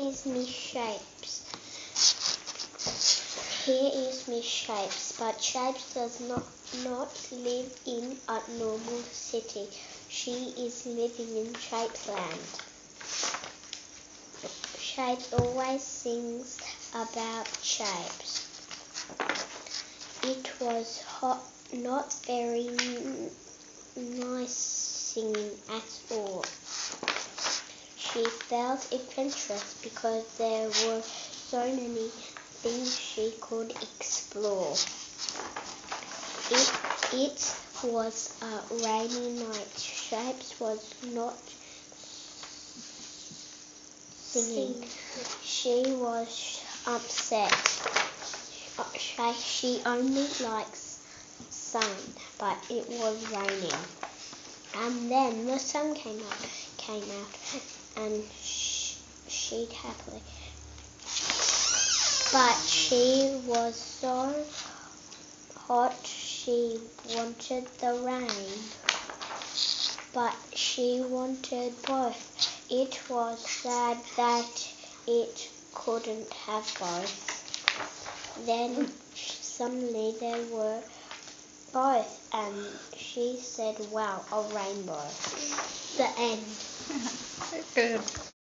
is me shapes. Here is Miss Shapes, but Shapes does not live in a normal city. She is living in Shapeland. Shapes always sings about Shapes. It was not very nice singing at all. She felt adventurous because there were so many things she could explore. It was a rainy night. Shapes was not singing. She was upset. She only likes sun, but it was raining. And then the sun came out, and she'd happily. But she was so hot she wanted the rain. But she wanted both. It was sad that it couldn't have both. Then suddenly there were both, and she said, "Wow, a rainbow." The end. Good.